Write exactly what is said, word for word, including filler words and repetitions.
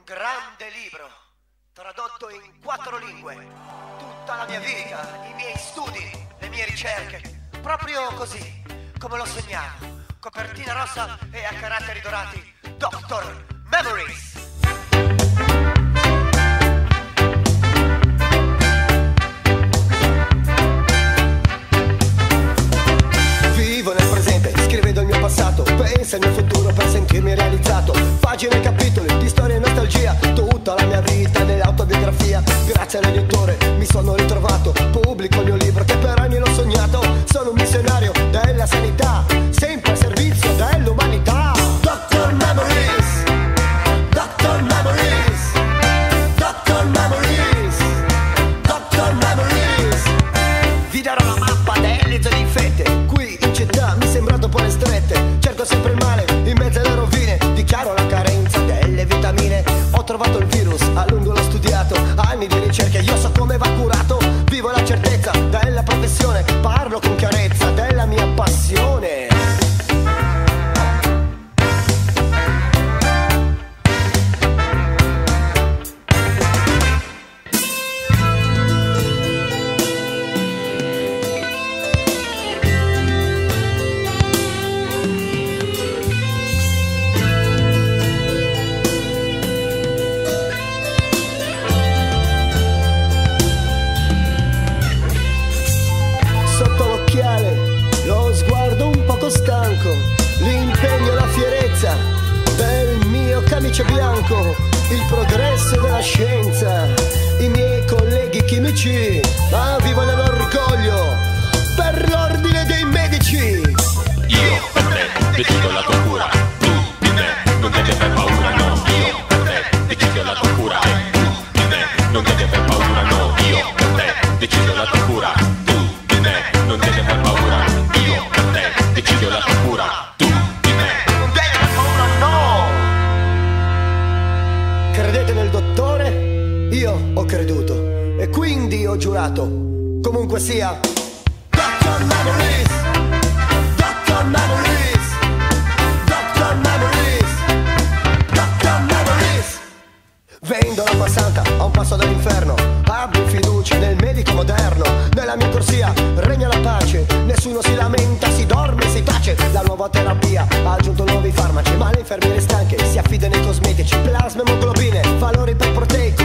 grande libro, tradotto in quattro lingue, tutta la mia vita, i miei studi, le mie ricerche, proprio così, come lo sognavo, copertina rossa e a caratteri dorati, Doctor Memories. Vivo nel presente, scrivendo il mio passato, penso al mio futuro per sentirmi realizzato. Pagine e capitoli di storia e nostalgia, tutta la mia vita nell'autobiografia. Grazie all'editore mi sono ritrovato, pubblico il mio libro che per anni l'ho sognato. Sono un missionario della sanità, sempre al servizio dell'umanità. Doctor Memories, Doctor Memories, Doctor Memories, Doctor Memories. Vi darò la mappa delle zone infette, qui in città mi sembra un po' le strette. Cerco sempre il male in mezzo alle rovine, dichiaro la carenza delle vitamine. Ho trovato il virus, a lungo l'ho studiato, anni di ricerche, io so come va curato. Vivo la certezza della professione, parlo con chiarezza della mia passione. Lo sguardo un poco stanco, l'impegno e la fierezza del mio camice bianco, il progresso della scienza, i miei colleghi chimici, ma vivo nell'orgoglio per l'ordine dei medici. Io per te decido la tua cura, tu di me non devi aver paura, no. Io per te decido la tua cura, tu di me non devi aver paura, no. Io per te decido la tua cura, tu di me non devi aver paura. Io per te decido la tua cura, tu di me Non devi aver paura, no! Credete nel dottore? Io ho creduto e quindi ho giurato. Comunque sia, Doctor Memories, Doctor Memories, Doctor Memories, Doctor Memories. Vendo l'acqua santa a un passo dall'inferno, abbi fiducia nel medico moderno. Nella mia corsia regna la pace, nessuno si lamenta, si dorme e si tace. La nuova terapia ha aggiunto nuovi farmaci, ma le infermiere stanche si affidano ai cosmetici. Plasma, emoglobine, valori per proteico,